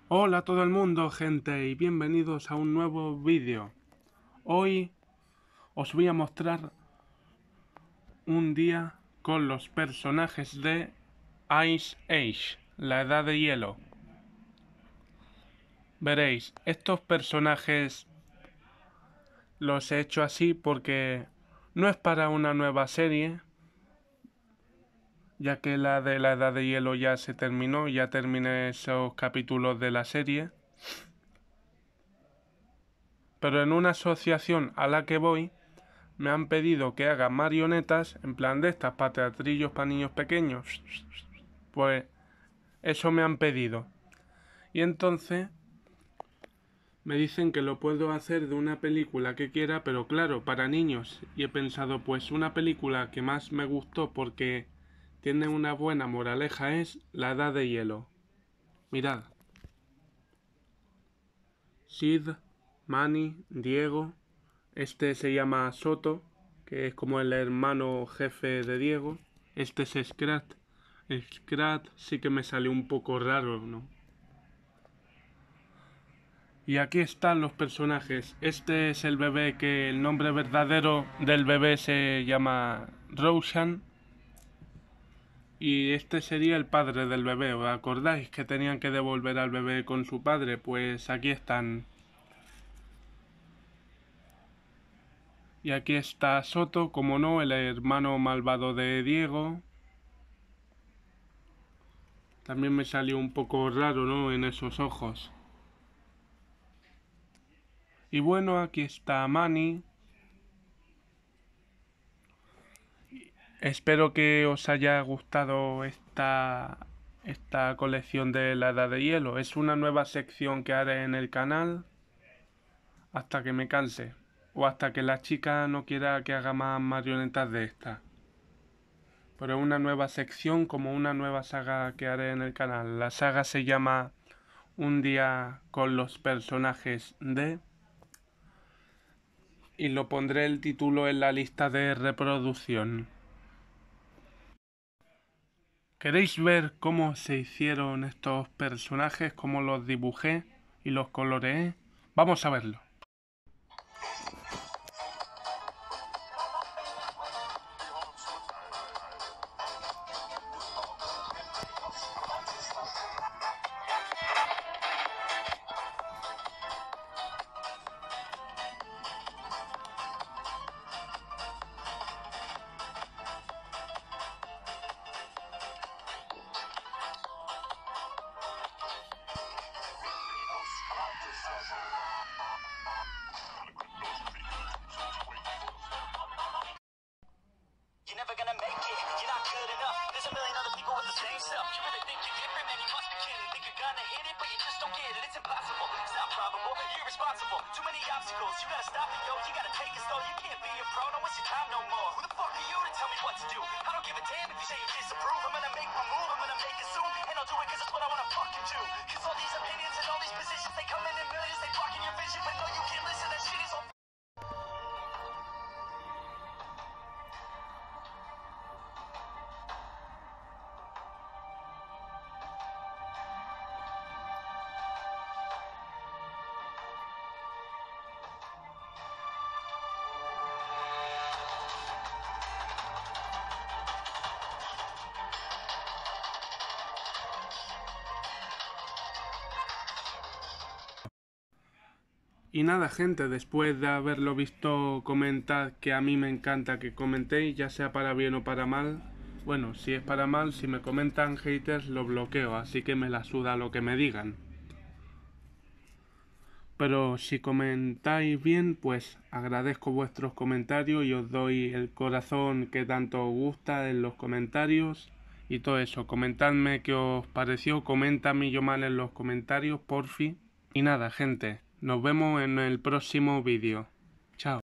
Hola a todo el mundo, gente, y bienvenidos a un nuevo vídeo. Hoy os voy a mostrar un día con los personajes de Ice Age, la Edad de Hielo. Veréis, estos personajes los he hecho así porque no es para una nueva serie, ya que la de la Edad de Hielo ya se terminó, ya terminé esos capítulos de la serie. Pero en una asociación a la que voy, me han pedido que haga marionetas en plan de estas para teatrillos para niños pequeños. Pues eso me han pedido. Y entonces me dicen que lo puedo hacer de una película que quiera, pero claro, para niños. Y he pensado, pues una película que más me gustó porque tiene una buena moraleja es La Edad de Hielo. Mirad. Sid, Manny, Diego. Este se llama Soto, que es como el hermano jefe de Diego. Este es Scrat. Scrat sí que me salió un poco raro, ¿no? Y aquí están los personajes. Este es el bebé, que el nombre verdadero del bebé se llama Roshan. Y este sería el padre del bebé. ¿Os acordáis que tenían que devolver al bebé con su padre? Pues aquí están. Y aquí está Soto, como no, el hermano malvado de Diego. También me salió un poco raro, ¿no? En esos ojos. Y bueno, aquí está Manny. Espero que os haya gustado esta colección de la Edad de Hielo. Es una nueva sección que haré en el canal hasta que me canse. O hasta que la chica no quiera que haga más marionetas de esta. Pero es una nueva sección, como una nueva saga que haré en el canal. La saga se llama Un día con los personajes de... Y lo pondré el título en la lista de reproducción. ¿Queréis ver cómo se hicieron estos personajes, cómo los dibujé y los coloreé? Vamos a verlo. You're never gonna make it, you're not good enough. There's a million other people with the same stuff. You really think you're different, man, you must be kidding. Think you're gonna hit it, but you just don't get it. It's impossible, it's not probable, you're irresponsible. Too many obstacles, you gotta stop it, yo. You gotta take it slow, you can't be a pro, don't waste your time no more. Who the fuck are you to tell me what to do? I don't give a damn if you say you disapprove. I'm gonna make my move, I'm gonna make it soon. And I'll do it cause it's what I wanna fucking do. Cause all these opinions and all these positions, they come in millions, they blocking your vision. But no, you can't listen, that shit is all... Y nada, gente, después de haberlo visto, comentad, que a mí me encanta que comentéis, ya sea para bien o para mal. Bueno, si es para mal, si me comentan haters lo bloqueo, así que me la suda lo que me digan. Pero si comentáis bien, pues agradezco vuestros comentarios y os doy el corazón que tanto os gusta en los comentarios y todo eso. Comentadme qué os pareció, coméntame yo mal en los comentarios, porfi. Y nada, gente, nos vemos en el próximo vídeo. Chao.